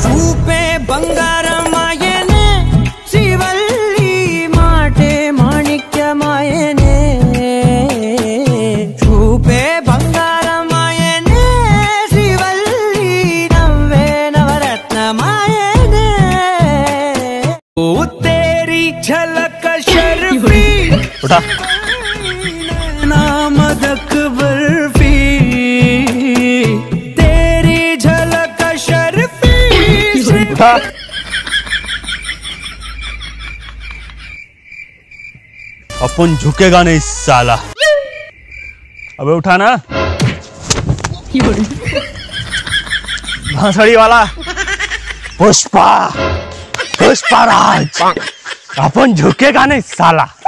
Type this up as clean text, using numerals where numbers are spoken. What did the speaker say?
रूपे बंगार मायने श्रीवल्ली माटे माणिक्य मायने रूपे बंगार मायने श्रीवल्ली नव्वे नवरत्न मायने ओ तेरी झलक शर्फी उठा नामदक बर्फी तेरी झलक शर्फी उठा अपन झुकेगा नहीं साला। अबे उठा ना भांसड़ी वाला पुष्पा पुष्पा राज अपन झुकेगा नहीं साला।